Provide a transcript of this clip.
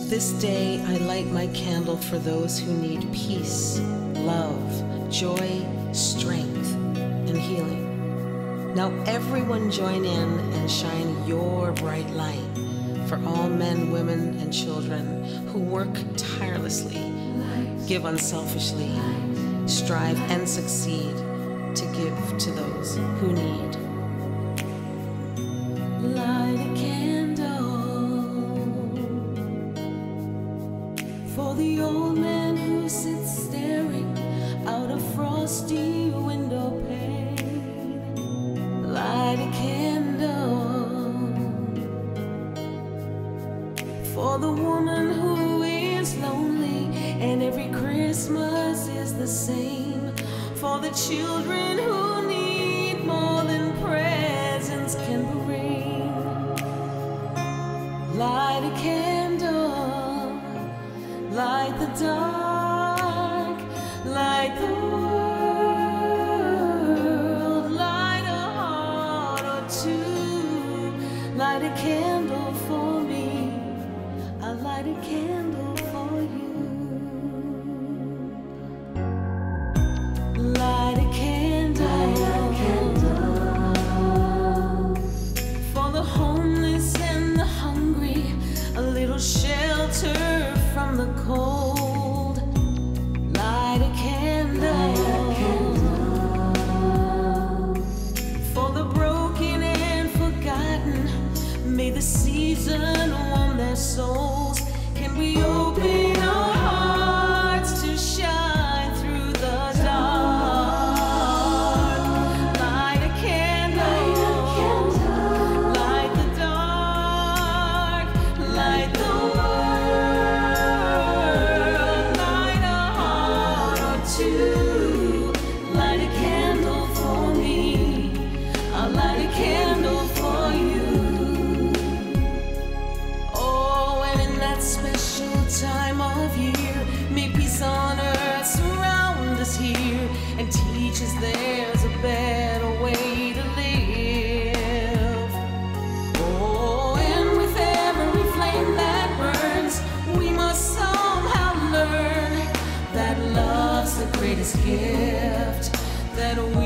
This day I light my candle for those who need peace, love, joy, strength, and healing. Now everyone join in and shine your bright light for all men, women, and children who work tirelessly, give unselfishly, strive and succeed to give to those who need. Light a candle for the old man who sits staring out a frosty window pane. Light a candle for the woman who is lonely and every Christmas is the same. For the children who need more than presents can bring. Light a candle, light the dark, light the world, light a heart or two. Light a candle for me, I light a candle for you. Light a candle, for the homeless and the hungry, a little shelter from the cold. Light a candle, for the broken and forgotten. May the season warm their souls. Can we open our hearts to shine through the dark? Light a candle, light the dark, light the world, light a heart or two. Light a candle for me, I'll light a candle for you. Oh, and in that special time of year, may peace on earth surround us here and teach us there's a better way to live. Oh, and with every flame that burns, we must somehow learn that love's the greatest gift that we